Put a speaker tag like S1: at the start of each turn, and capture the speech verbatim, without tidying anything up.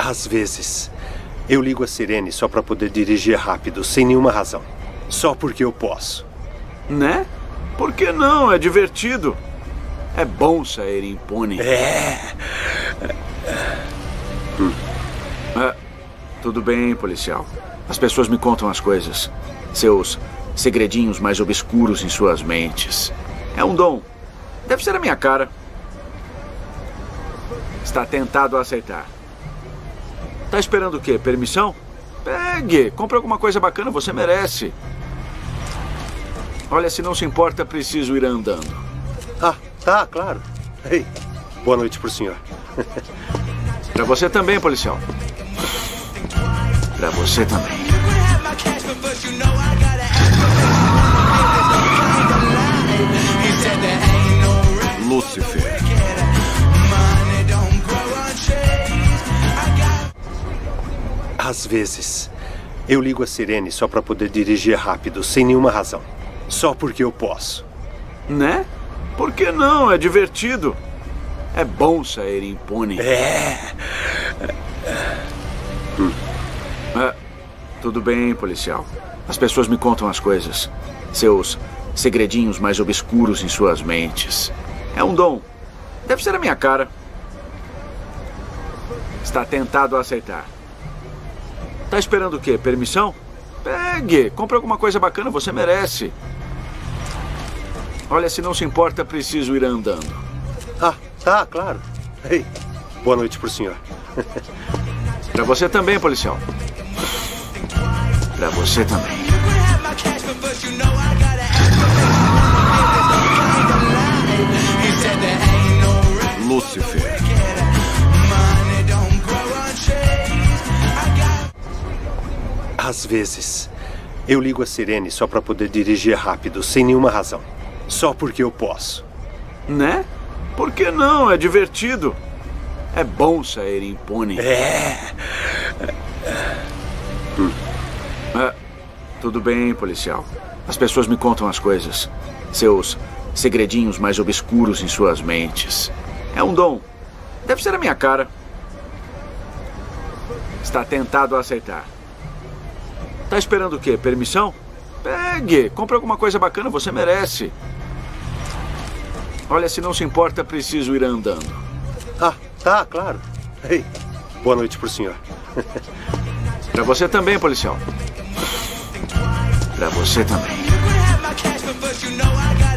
S1: Às vezes, eu ligo a sirene só pra poder dirigir rápido, sem nenhuma razão. Só porque eu posso.
S2: Né? Por que não? É divertido. É bom sair impune.
S1: É.
S2: Hum. é. Tudo bem, policial. As pessoas me contam as coisas. Seus segredinhos mais obscuros em suas mentes. É um dom. Deve ser a minha cara. Está tentado a aceitar. Tá esperando o quê? Permissão? Pegue. Compre alguma coisa bacana, você merece. Olha, se não se importa, preciso ir andando.
S1: Ah, tá, claro. Ei, boa noite pro senhor.
S2: Pra você também, policial. Pra você também.
S3: Lúcifer.
S1: Às vezes, eu ligo a sirene só pra poder dirigir rápido, sem nenhuma razão. Só porque eu posso.
S2: Né? Por que não? É divertido. É bom sair impune.
S1: É.
S2: Hum. é. Tudo bem, policial. As pessoas me contam as coisas. Seus segredinhos mais obscuros em suas mentes. É um dom. Deve ser a minha cara. Está tentado a aceitar. Tá esperando o quê? Permissão? Pegue. Compre alguma coisa bacana, você merece. Olha, se não se importa, preciso ir andando.
S1: Ah, tá, claro. Ei, boa noite pro senhor.
S2: Pra você também, policial. Pra você também.
S3: Lúcifer.
S1: Às vezes, eu ligo a sirene só pra poder dirigir rápido, sem nenhuma razão. Só porque eu posso.
S2: Né? Por que não? É divertido. É bom sair impune.
S1: É.
S2: Hum. é. Tudo bem, policial. As pessoas me contam as coisas. Seus segredinhos mais obscuros em suas mentes. É um dom. Deve ser a minha cara. Está tentado a aceitar. Tá esperando o quê? Permissão? Pegue. Compre alguma coisa bacana, você merece. Olha, se não se importa, preciso ir andando.
S1: Ah, tá, claro. Ei, boa noite pro senhor.
S2: Pra você também, policial. Pra você também.